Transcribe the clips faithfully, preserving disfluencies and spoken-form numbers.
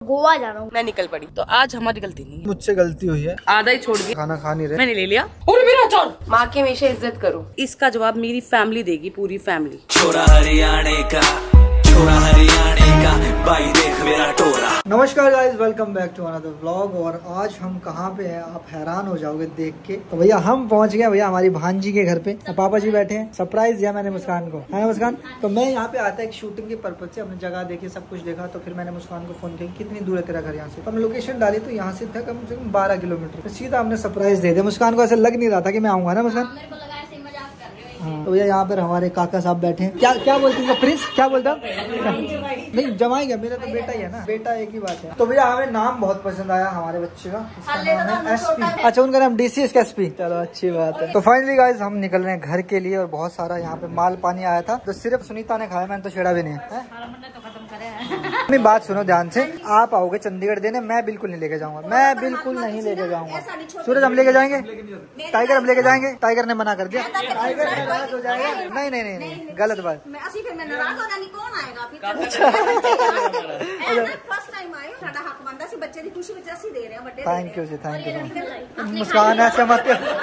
गोवा जा रहा हूँ। मैं निकल पड़ी। तो आज हमारी गलती नहीं है, मुझसे गलती हुई है। आधा ही छोड़ दिया, खाना खा नहीं रहे, मैंने ले लिया। और मेरा अचार। माँ की हमेशा इज्जत करो। इसका जवाब मेरी फैमिली देगी, पूरी फैमिली। छोरा हरियाणे का, छोरा हरियाणे का, भाई देख मेरा टोरा। नमस्कार guys, welcome back to another vlog. और आज हम कहाँ पे हैं आप हैरान हो जाओगे देख के। तो भैया हम पहुंच गए भैया हमारी भांजी के घर पे। पापा जी बैठे हैं, सरप्राइज दिया मैंने मुस्कान को, है ना मुस्कान। तो मैं यहाँ पे आता एक शूटिंग के पर्पज से, हमने जगह देखी, सब कुछ देखा। तो फिर मैंने मुस्कान को फोन किया कितनी दूर है तेरा घर यहाँ से। तो हमने लोकेशन डाली तो यहाँ से था कम से कम बारह किलोमीटर। तो सीधा हमने सरप्राइज दे दिया। मुस्कान को ऐसा लग नहीं रहा था कि मैं आऊंगा ना मुस्कान। हाँ, तो भैया यहाँ पर हमारे काका साहब बैठे हैं। क्या क्या बोलते हैं प्रिंस, क्या बोलता नहीं जमाई क्या, मेरा तो बेटा ही है ना, बेटा एक ही बात है। तो भैया हमें नाम बहुत पसंद आया हमारे बच्चे का, इसका नाम है एसपी। अच्छा उनका नाम डीसी एस एसपी, चलो अच्छी बात है। तो फाइनली गाइस हम निकल रहे हैं घर के लिए। और बहुत सारा यहाँ पे माल पानी आया था, तो सिर्फ सुनीता ने खाया, मैंने तो छेड़ा भी नहीं है। अपनी बात सुनो ध्यान से, आप आओगे चंडीगढ़ देने, मैं बिल्कुल नहीं लेके जाऊंगा, मैं बिल्कुल नहीं लेके जाऊंगा। सूरज हम लेके जाएंगे, टाइगर हम लेके जाएंगे, टाइगर ने मना कर दिया। टाइगर नाराज हो जाएगा। नहीं नहीं नहीं नहीं गलत बात। थैंक यू जी, थैंक यू। मुस्कान ऐसे मत।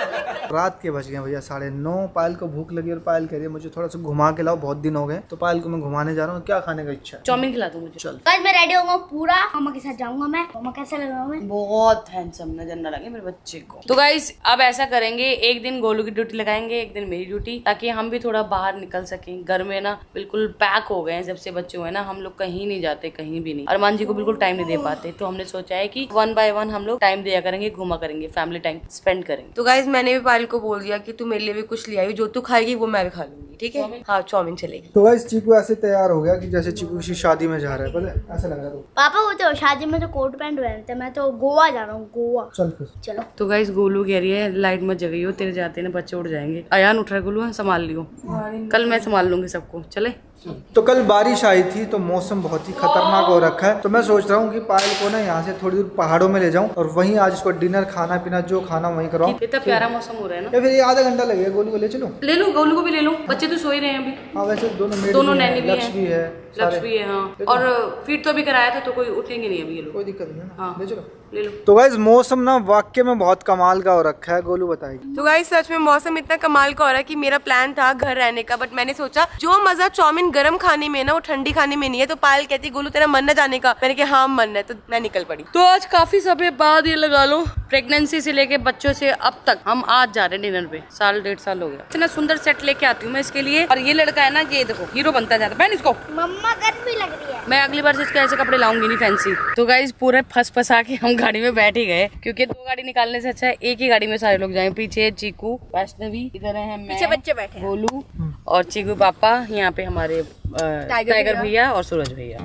रात के बज गए भैया साढ़े नौ। पायल को भूख लगी और पायल कह रही है मुझे थोड़ा सा घुमा के लाओ, बहुत दिन हो गए। तो पायल को मैं घुमाने जा रहा हूँ। क्या खाने का इच्छा है? चाउमीन खिला दो मुझे। चल गाइस मैं रेडी होऊंगा पूरा, मामा के साथ जाऊंगा मैं। मामा कैसा लग रहा हूँ मैं? बहुत हैंडसम नजर न लगे मेरे बच्चे को। तो गाइस अब ऐसा करेंगे, एक दिन गोलू की ड्यूटी लगाएंगे, एक दिन मेरी ड्यूटी, ताकि हम भी थोड़ा बाहर निकल सकें। घर में ना बिल्कुल पैक हो गए हैं, जब से बच्चे हुए ना हम लोग कहीं नहीं जाते, कहीं भी नहीं। अरमान जी को बिल्कुल टाइम नहीं दे पाते। तो हमने सोचा है कि वन बाय वन हम लोग टाइम दिया करेंगे, घुमा करेंगे, फैमिली टाइम स्पेंड करेंगे। तो गाइस मैंने भी पायल को बोल दिया कि तू मेरे लिए भी कुछ ले आई, जो तू खाएगी वो मैं भी खा लूंगी, ठीक है? हाँ चाउमीन चलेगी। तो गाइस चीकू ऐसे तैयार हो गया कि जैसे चीकू किसी शादी में जा रहा है, पता ऐसा लग रहा है। तो पापा वो तो शादी में तो कोट पैंट पहनते, मैं तो गोवा जा रहा हूँ, गोवा। चल फिर चलो। तो गाइस गोलू कह रही है लाइट मत जगई हो, तेरे जाते ना बच्चे उड़ जाएंगे। अयान उठ रहा है, गोलू संभाल लियो, कल मैं संभाल लूंगी सबको। चले। तो कल बारिश आई थी तो मौसम बहुत ही खतरनाक हो रखा है। तो मैं सोच रहा हूँ कि पायल को ना यहाँ से थोड़ी दूर पहाड़ों में ले जाऊँ और वहीं आज इसको डिनर खाना पीना जो खाना वहीं कराऊं। इतना प्यारा मौसम हो रहा है ना। या फिर ये आधा घंटा लगेगा। गोलू को ले चलो, ले लो गोलू को भी ले लो, बच्चे तो सो ही रहे हैं अभी। हाँ वैसे दोनों दोनों नैनी भी लक्ष्य भी है, लक्ष्य भी है। हाँ और फिर तो अभी कराया था तो कोई उठेंगे नहीं अभी ये लोग। कोई दिक्कत नहीं है। हाँ ले चलो, ले लो। तो गाइस मौसम ना वाकई में बहुत कमाल का हो रखा है। गोलू बताएगी। तो गाइस सच में मौसम इतना कमाल का हो रहा है कि मेरा प्लान था घर रहने का, बट मैंने सोचा जो मजा चाउमीन गर्म खाने में ना वो ठंडी खाने में नहीं है। तो पायल कहती गोलू तेरा मन न जाने का, मैंने कहा हाँ मन है। तो मैं निकल पड़ी। तो आज काफी समय बाद ये लगा लो प्रेगनेंसी से लेके बच्चों से अब तक हम आज जा रहे हैं डिनर पे। साल डेढ़ साल हो गया। इतना सुंदर सेट लेके आती हूँ मैं इसके लिए। और ये लड़का है ना, ये देखो हीरो बनता जाता है। पहन इसको। मम्मा गर्मी लग रही है। मैं अगली बार से इसके ऐसे कपड़े लाऊंगी नहीं फैंसी। तो गाइस पूरे फंस फंसा के हम गाड़ी में बैठ ही गए, क्योंकि दो गाड़ी निकालने से अच्छा है एक ही गाड़ी में सारे लोग जाएं। पीछे चीकू, वैष्णवी, इधर है मैं, पीछे बच्चे बैठे हैं, गोलू और चीकू पापा, यहाँ पे हमारे टाइगर भैया और सूरज भैया।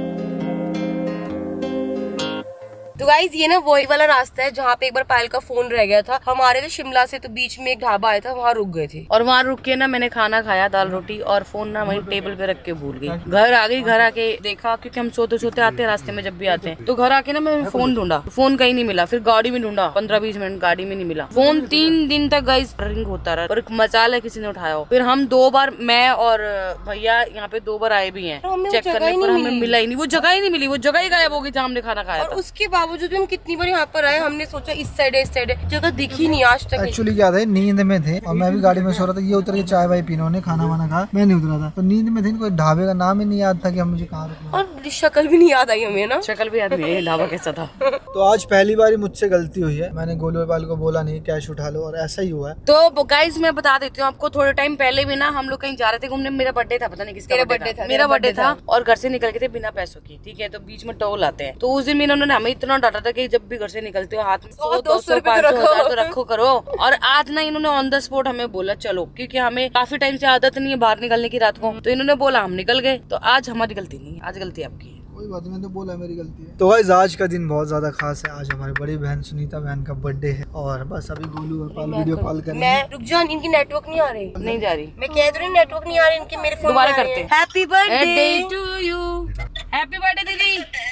तो गाइस ये ना वही वाला रास्ता है जहाँ पे एक बार पायल का फोन रह गया था। हम आ रहे थे शिमला से, तो बीच में एक ढाबा आया था, वहाँ रुक गए थे। और वहाँ रुक के ना मैंने खाना खाया, दाल रोटी, और फोन ना वहीं टेबल पे रख के भूल गई। घर आ गई, घर आके देखा, क्योंकि हम सोते सोते आते हैं रास्ते में जब भी आते हैं। तो घर आके ना मैं फोन ढूंढा, फोन कहीं नहीं मिला। फिर गाड़ी में ढूंढा, पंद्रह बीस मिनट गाड़ी में नहीं मिला फोन। तीन दिन तक गाइस रिंग होता रहा और मचाल है किसी ने उठाया हो। फिर हम दो बार, मैं और भैया यहाँ पे दो बार आए भी हैं चेक करने पर, हमें मिला ही नहीं। वो जगह ही नहीं मिली, वो जगह ही गायब हो गई जहाँ हमने खाना खाया था। उसके बावजूद भी हम कितनी यहाँ पर आए, हमने सोचा इस साइड इस साइड जगह दिखी नहीं आज तक। एक्चुअली क्या था, नींद में थे और मैं भी गाड़ी में सो रहा था। ये उतर के चाय वाय पीने, उन्हें खाना वाना खा, मैं नहीं उतरा था। तो नींद में थे, कोई ढाबे का नाम ही नहीं याद था कि हम मुझे कहाँ रुकना। और शक्ल भी नहीं याद आई हमें ना, शक्ल भी याद नहीं है ढाबा कैसा था। तो आज पहली बार मुझसे गलती हुई है, मैंने गोलू पाल को बोला नहीं कैश उठा लो, और ऐसा ही हुआ है। तो गाइस मैं बता देती हूँ आपको, थोड़े टाइम पहले भी ना हम लोग कहीं जा रहे थे घूमने। मेरा बर्थडे था, पता नहीं किसका बर्थडे था, मेरा बर्थडे था, और घर से निकल के थे बिना पैसों की, ठीक है? तो बीच में टोल आते हैं। तो उस दिन इन्होंने हमें इतना डांटा था कि जब भी घर से निकलते हो हाथ में सौ दो सौ पाँच सौ हजार तो रखो करो। और आज ना इन्होंने ऑन द स्पॉट हमें बोला चलो, क्योंकि हमें काफी टाइम से आदत नहीं है बाहर निकलने की रात को। तो इन्होंने बोला, हम निकल गए। तो आज हमारी गलती नहीं है, आज गलती आपकी है। कोई बात नहीं, तो बोला मेरी गलती है। तो गाइस आज का दिन बहुत ज्यादा खास है। आज हमारी बड़ी बहन सुनीता बहन का बर्थडे है, और बस अभी गोलू और पाल वीडियो कॉल कर रहे हैं। रुक जा, इनकी नेटवर्क नहीं आ रही, नहीं जा रही। मैं कह रही नेटवर्क नहीं आ रही इनकी, मेरे फोन दोबारा करते। Happy birthday to you, happy birthday दीदी।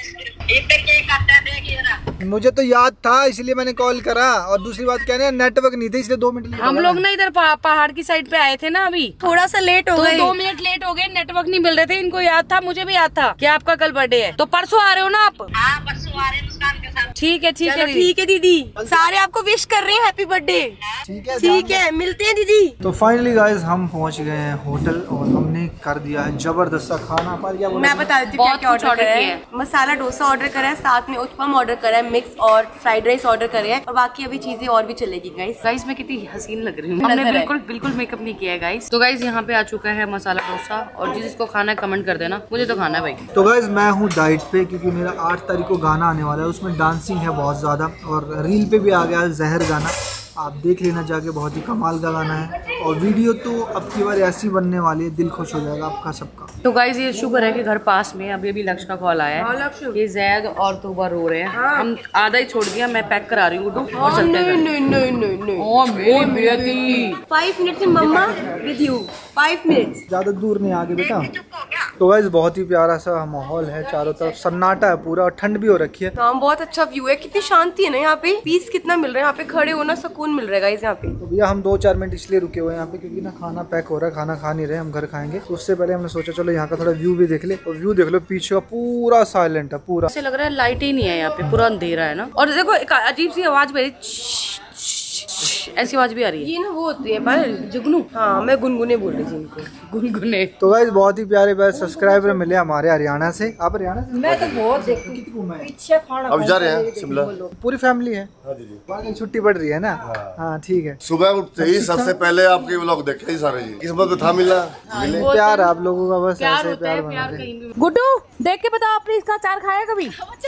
मुझे तो याद था इसलिए मैंने कॉल करा, और दूसरी बात कहने नेटवर्क नहीं थे इसलिए दो मिनट हम लोग ना इधर पहाड़ की साइड पे आए थे ना, अभी थोड़ा सा लेट हो गए, दो मिनट लेट हो गए, नेटवर्क नहीं मिल रहे थे। इनको याद था, मुझे भी याद था कि आपका कल बर्थडे है, तो परसों आ रहे हो ना आप? हाँ परसों आ रहे हैं मुस्कान के साथ। ठीक है ठीक है ठीक है दीदी, सारे आपको विश कर रहे हैं हैप्पी बर्थडे। ठीक है ठीक है, मिलते हैं दीदी। तो फाइनली गाइस हम पहुंच गए हैं होटल और हमने कर दिया है जबरदस्त सा खाना। पर क्या मैं बता देती हूँ क्या ऑर्डर किया है। मसाला डोसा ऑर्डर करा है, साथ में उत्पम ऑर्डर करा है, मिक्स और फ्राइड राइस ऑर्डर करे है, और बाकी अभी चीजें और भी चलेगी। गाइस गाइस मैं कितनी हसीन लग रही हूँ, हमने बिल्कुल बिल्कुल मेकअप नहीं किया है गाइस। तो गाइस यहाँ पे आ चुका है मसाला डोसा, और जिसको खाना है कमेंट कर देना, मुझे तो खाना है भाई। तो गाइस मैं हूँ डाइट पे क्योंकि मेरा आठ तारीख को गाना आने वाला है, उसमें डांसिंग है बहुत ज्यादा, और रील पे भी आ गया है जहर गाना, आप देख लेना जाके, बहुत ही कमाल का गाना है। और वीडियो तो अब की बार ऐसी बनने वाली है, दिल खुश हो जाएगा आपका सबका। तो गाइस ये शुक्र है कि घर पास में, अभी अभी लक्ष्य का कॉल आया है, ये जैद और तोबा रो रहे हैं। हाँ। हम आधा ही छोड़ दिया, मैं पैक करा रही हूँ और चलते हैं। नहीं नहीं नहीं नहीं, फाइव मिनट से मम्मा विद यू, फाइव मिनट, ज्यादा दूर नहीं आगे बेटा। तो गाइस बहुत ही प्यारा सा माहौल है, चारों तरफ सन्नाटा है पूरा, और ठंड भी हो रखी है। हाँ बहुत अच्छा व्यू है, कितनी शांति है ना यहाँ पे, पीस कितना मिल रहा है यहाँ पे, खड़े होना सुकून मिल रहा है गाइस यहाँ पे। तो भैया हम दो चार मिनट इसलिए रुके हुए हैं यहाँ पे क्योंकि ना खाना पैक हो रहा है, खाना खा नहीं रहे, हम घर खाएंगे। तो उससे पहले हमने सोचा चलो यहाँ का थोड़ा व्यू भी देख ले, और व्यू देख लो पीछे का पूरा साइलेंट है पूरा, ऐसे लग रहा है लाइट ही नहीं है यहाँ पे, पूरा अंधेरा है ना। और देखो एक अजीब सी आवाज भी ऐसी आवाज भी आ रही है, ये ना वो होती है पर जुगनू। हाँ मैं गुनगुने बोल रही थी इनको, गुनगुने। तो गाइस बहुत ही प्यारे प्यारे सब्सक्राइबर मिले हमारे हरियाणा से। आप हरियाणा से? मैं तो बहुत पीछे अब जा रहे हैं शिमला, पूरी फैमिली है। हाँ जी जी। छुट्टी पड़ रही है ना? हाँ ठीक है। सुबह उठते ही सबसे पहले आपके व्लॉग देखे ही सारे जी, किस्मत में था मिला, मिले। प्यार आप लोगों का बस ऐसे प्यार बना। गुड्डू देख के बताओ आपने इसका अचार खाया कभी?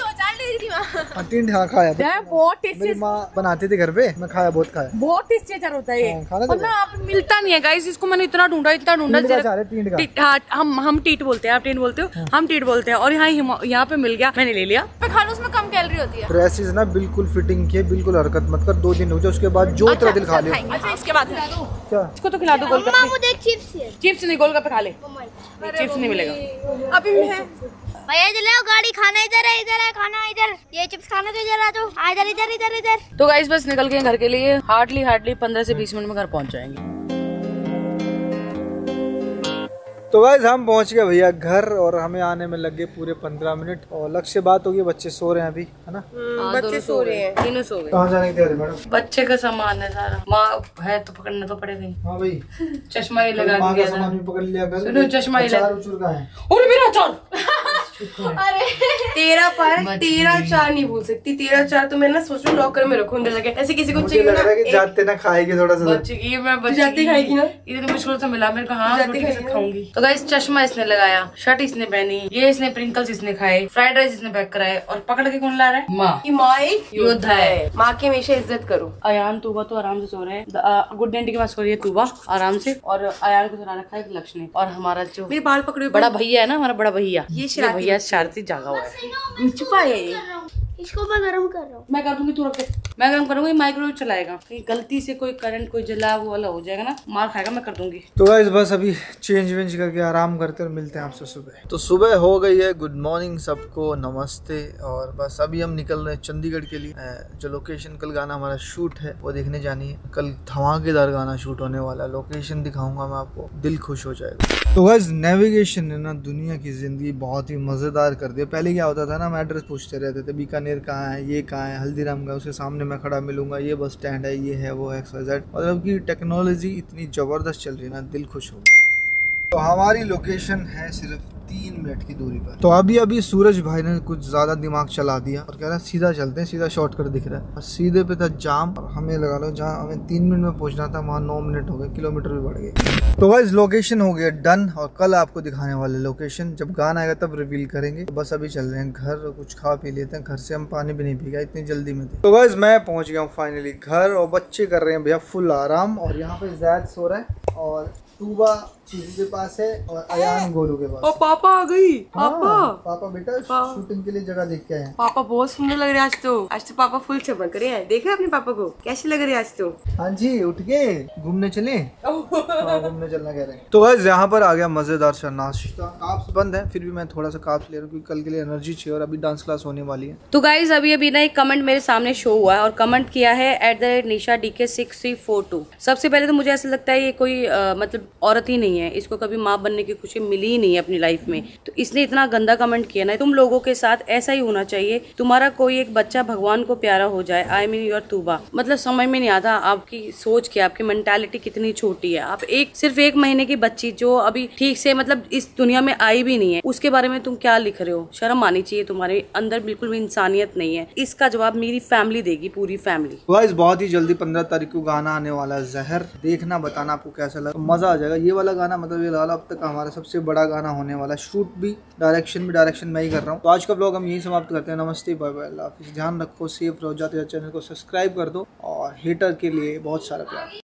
तीन हाँ खाया, बहुत टेस्टी, मेरी माँ बनाती थी घर पे, मैं खाया, बहुत खाया, बहुत टेस्टी अचार होता है ये। खाना और ना आप मिलता नहीं है गाइस, इसको मैंने इतना ढूंढा इतना ढूंढा। हाँ हम हम टीट बोलते हैं, आप टीट बोलते हो, हम टीट बोलते हैं, और यहाँ यहाँ पे मिल गया, मैंने ले लिया। मैं खा लूं, उसमें कम कैलोरी होती है। ड्रेसेस ना बिल्कुल फिटिंग की, बिल्कुल हरकत मत कर, दो दिन हो जाए उसके बाद जो तेरा दिल खा ले। अच्छा इसके बाद खिला दो क्या? इसको तो खिला दो गोलगप्पे, मुझे चिप्स है। चिप्स नहीं गोलगप्पे खा ले, चिप्स नहीं मिलेगा अभी है। भैया इधर आओ, गाड़ी खाना इधर है, इधर है खाना इधर, ये चिप्स खाना तो इधर आ जाओ, आ इधर इधर इधर इधर। तो गाइस बस निकल गए घर के लिए, हार्डली हार्डली पंद्रह से बीस मिनट में घर पहुंच जाएंगे। तो गाइस हम पहुंच गए भैया घर, और हमें आने में लग गए पूरे पंद्रह मिनट, और लक्ष्य से बात होगी, बच्चे सो रहे हैं अभी, है ना? बच्चे सो रहे हैं, तीनों सो गए। कहाँ जाने की तैयारी मैडम? बच्चे का सामान है सारा, माँ है तो पकड़ना तो पड़ेगा। हाँ भाई चश्मा ही लगा माँ दिया का सामान भी पकड़ लिया कर, सुनो चश्मा ही लगा। का है और मेरा अचार अरे तेरा पर तेरा चार नहीं भूल सकती, तेरा चार तो मैं ना सोच रही लॉकर में रखूं, अंदर लगे ऐसे किसी को चाहिए ना कि जाते ना खाएगी थोड़ा सा, बच्चे की मैं बच्चे जाते खाएगी ना, इतनी मुश्किल से मिला मेरे को, हाँ रोटी के साथ खाऊंगी। तो गाइस चश्मा इसने लगाया, शर्ट इसने पहनी, ये इसने प्रिंकल्स इसने खाए, फ्राइड राइस इसने पैक कराए, और पकड़ के कौन ला रहा है? माँ की माँ एक योद्धा है, माँ की हमेशा इज्जत करो। अयान तूबा तो आराम से सो रहे हैं, गुड नाइट के पास सो रही है तूबा आराम से, और अयान को सुना रखा है लक्ष्य ने, और हमारा जो मेरे बाल पकड़े बड़ा भैया है ना, हमारा बड़ा भैया, ये भैया शरारती जागा हुआ है, छुपा है ये। इसको मैं गरम कर रहा हूँ, मैं कर दूंगी, तू रख, मैं गरम करूंगी, माइक्रोवेव चलाएगा, कहीं गलती से कोई करंट कोई जला वो वाला हो जाएगा ना, मार खाएगा, मैं कर दूंगी। तो गाइस बस अभी चेंज वेंज करके आराम करते और मिलते हैं आपसे सुबह। तो सुबह हो गई है, गुड मॉर्निंग सबको, नमस्ते। और बस अभी हम निकल रहे हैं चंडीगढ़ के लिए, जो लोकेशन कल गाना हमारा शूट है वो देखने जानी है। कल धमाकेदार गाना शूट होने वाला है, लोकेशन दिखाऊंगा मैं आपको, दिल खुश हो जाएगा। तो गाइस नेविगेशन ने ना दुनिया की जिंदगी बहुत ही मजेदार कर दिया। पहले क्या होता था ना, हम एड्रेस पूछते रहते थे, बीकानेर कहाँ है, ये कहाँ है, हल्दीराम का उसके सामने मैं खड़ा मिलूंगा, ये बस स्टैंड है, ये है वो एक्स वाई जेड। मतलब कि टेक्नोलॉजी इतनी जबरदस्त चल रही है ना, दिल खुश हो गया। तो हमारी लोकेशन है सिर्फ तीन मिनट की दूरी पर। तो अभी अभी सूरज भाई ने कुछ ज्यादा दिमाग चला दिया और कह रहा है सीधा चलते हैं, सीधा शॉर्टकट दिख रहा है, और सीधे पे था जाम, और हमें लगा लो जहाँ हमें तीन मिनट में पहुंचना था वहाँ नौ मिनट हो गए, किलोमीटर भी बढ़ गए। तो गाइस लोकेशन हो गया डन, और कल आपको दिखाने वाले लोकेशन जब गाना आएगा तब रिवील करेंगे। तो बस अभी चल रहे हैं घर, कुछ खा पी लेते हैं, घर से हम पानी भी नहीं पी गए, इतनी जल्दी में थे। तो गाइस मैं पहुंच गया हूँ फाइनली घर, और बच्चे कर रहे हैं भैया फुल आराम, और यहाँ पे जैद सो रहा है, और तूबा चीकू के पास है और अयान गोलू के पास और पापा आ गई। पापा हाँ, पापा बेटा शूटिंग के लिए जगह देख के आए। पापा बहुत सुंदर लग रहे हैं आज तो। आज तो पापा फुल चमक रहे हैं। देखा अपने पापा को कैसे लग रहे हैं आज तो। हाँ जी, उठ गए घूमने चले। हाँ, घूमने चलना कह रहे हैं। तो गाइस यहाँ पर आ गया मजेदार सा नाश्ता। काप्स बंद है, फिर भी मैं थोड़ा सा काप्स ले रहा हूँ क्योंकि कल के लिए एनर्जी चाहिए और अभी डांस क्लास होने वाली है। तो गाइज अभी अभी ना एक कमेंट मेरे सामने शो हुआ है और कमेंट किया है at the rate Nisha D K six three four two. सबसे पहले तो मुझे ऐसा लगता है ये कोई आ, मतलब औरत ही नहीं है, इसको कभी माँ बनने की खुशी मिली ही नहीं है अपनी लाइफ में, तो इसने इतना गंदा कमेंट किया ना। तुम लोगों के साथ ऐसा ही होना चाहिए, तुम्हारा कोई एक बच्चा भगवान को प्यारा हो जाए। आई मीन योर तूबा। मतलब समझ में नहीं आता आपकी सोच क्या, आपकी मेंटालिटी कितनी छोटी है। आप एक सिर्फ एक महीने की बच्ची जो अभी ठीक से मतलब इस दुनिया में आई भी नहीं है, उसके बारे में तुम क्या लिख रहे हो? शर्म आनी चाहिए, तुम्हारे अंदर बिल्कुल भी इंसानियत नहीं है। इसका जवाब मेरी फैमिली देगी, पूरी फैमिली। गाइस बहुत ही जल्दी पंद्रह तारीख को गाना आने वाला है जहर, देखना बताना आपको कैसा लगा, मजा आ जाएगा। ये वाला गाना मतलब ये वाला अब तक हमारा सबसे बड़ा गाना होने वाला है। शूट भी डायरेक्शन भी डायरेक्शन मैं ही कर रहा हूँ। तो आज का ब्लॉग हम यही समाप्त करते हैं। नमस्ते, बाय बाय, अल्लाह हाफिज़। ध्यान रखो, सेफ रहो, जाते जाते चैनल को सब्सक्राइब कर दो और हेटर के लिए बहुत सारा प्यार।